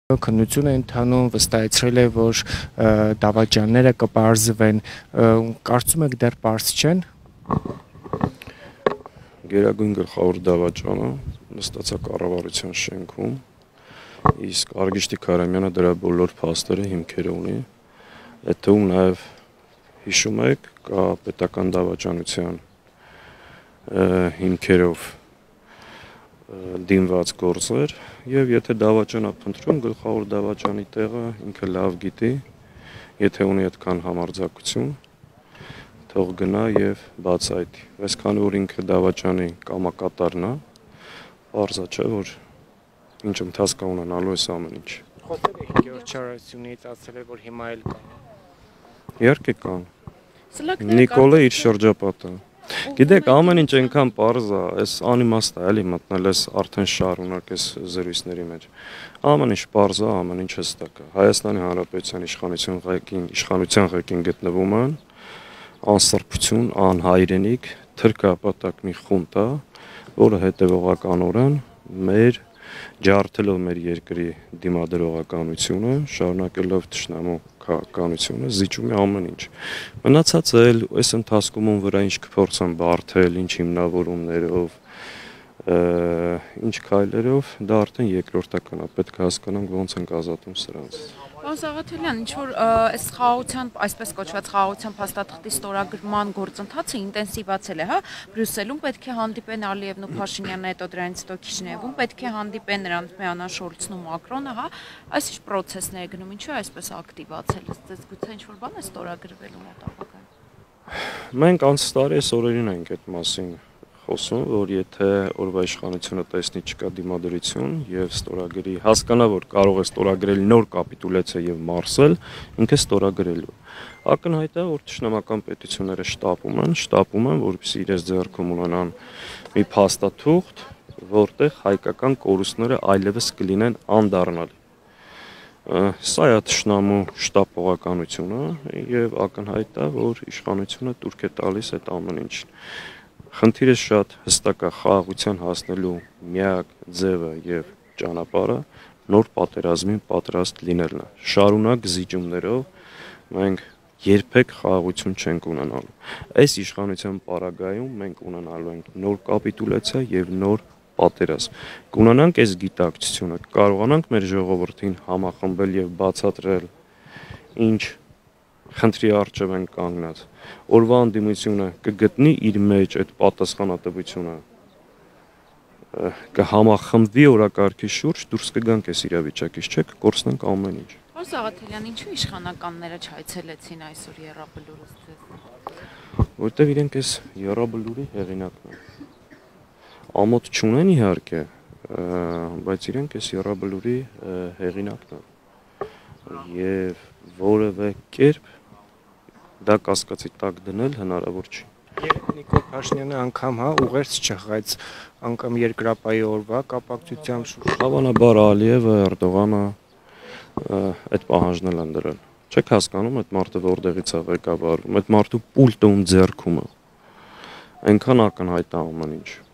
Քննություն է ընթանում, վստահեցրել է, որ դավաճանները կպարզվեն, կարծում եք դեռ պարզ չեն։ Գերագույն գլխավոր դավաճանը նստած է կառավարության շենքում, իսկ Արգիշտի Քարամյանը դրա բոլոր փաստերը հիմքերը ունի, այդ թվում նաև հիշում եք, կա պետական դավաճանության հիմքերով դիմված գործեր, եւ եթե դավաճան է փնտրում, գլխավոր դավաճանի տեղը ինքը լավ գիտի, եթե ունի այդքան համարձակություն, թող գնա եւ բացայտի։ Այսքան որ ինքը դավաճանի կամակատարն է, պարզ է, չէ, որ ինչ ընթացք կա ունենալու այս ամեն ինչ։ Խոսել եք Գեորգ Չարասյունից, ասել է, որ հիմա էլ կա։ Իհարկե կան։ Նիկոլը իր շրջապատը։ Գիտեք, ամեն ինչ այնքան պարզ է, այս անիմաստ է, էլի մտնել ես արդեն շարունակ այս զրույցների մեջ։ Ամեն ինչ պարզ է, ամեն ինչ հստակ է։ Հայաստանի Հանրապետության իշխանության ղեկին գտնվում են անսրբություն, անհայրենիք, թրքապատակ մի խունտ է, որը հետևողականորեն մեր ջարդելով մեր երկրի դիմադրողականությունը, շարունակելով թշնամու քաղաքականությունը, զիջում է ամեն ինչ։ Մնացածը էլ այս ընթացքում վրա ինչ կփորձեն բարթել, ինչ հիմնավորումներով, ինչ քայլերով, դա արդեն երկրորդական է, պետք է հասկանանք ոնց ենք ազատում սրանց։ Պարոն Սաղաթելյան, ինչ որ այս խաղաղության, այսպես կոչված խաղաղության փաստաթղթի ստորագրման գործընթացը ինտենսիվացել է, հա, Բրյուսելում պետք է հանդիպեն Ալիևն ու Փաշինյանը, հետո դրանից հետո Քիշնևում պետք է հանդիպեն նրանց միանան Շոլցն ու Մակրոնը, հա, այս ինչ process-ներ է գնում, ինչու է այսպես ակտիվացել, ըստ գուցե ինչ որ բան է ստորագրվելու մոտ ապագայում։ Մենք անցած տարի այս օրերին ենք այդ մասին խոսում, որ եթե օրվա իշխանությունը տեսնի չկա դիմադրություն եւ ստորագրի, հասկանա, որ կարող է ստորագրել նոր կապիտուլյացիա եւ մարսել, ինքը ստորագրելու։ Ակնհայտ է, որ ճշնամական պետությունները շտապում են, որպեսզի իրենց ձեռքում ունենան մի փաստաթուղթ, որտեղ հայկական կորուստները այլևս կլինեն անդառնալի։ Սա է ճշնամու շտապողականությունը եւ ակնհայտ է, որ իշխանությունը տուրք է տալիս այդ ամեն ինչին։ Խնդիրը շատ հստակ է, խաղաղության հասնելու միակ ձևը եւ ճանապարհը նոր պատերազմին պատրաստ լինելն է։ Շարունակ զիջումներով մենք երբեք խաղաղություն չենք ունենալու։ Այս իշխանության պարագայում մենք ունենալու ենք նոր կապիտուլյացիա եւ նոր պատերազմ։ Կունենանք այս գիտակցությունը, կարողանանք մեր ժողովրդին համախմբել եւ բացատրել ինչ խնդրի առջև են կանգնած։ Օրվա անդիմությունը կգտնի իր մեջ այդ պատասխանատվությունը, կհամախմբվի օրակարգի շուրջ, դուրս կգանք այս իրավիճակից, չէ՞, կկորցնենք ամեն ինչ։ Պարոն Սաղաթելյան, ինչու իշխանականները չայցելեցին այսօր Եռաբլուրը ձեզ։ Որտեւ իրենք այս Եռաբլուրի հեղինակն են։ Ամոթ չունեն իհարկե, բայց իրենք այս Եռաբլուրի հեղինակն են։ Եվ որևէ կերպ դա կասկածի տակ դնել հնարավոր չի։ Երբ Նիկոլ Փաշինյանը անգամ հա ուղերձ չխաղաց անգամ երկրապահի օրվա կապակցությամբ շուրջ Հավանաբար Ալիևը, Էրդողանը այդ պահանջն են դրել։ Չեք հասկանում այդ մարդը որտեղից է ղեկավարում, այդ մարդու պուլտը ում ձեռքում է։ Այնքան ակնհայտ է ամեն ինչ։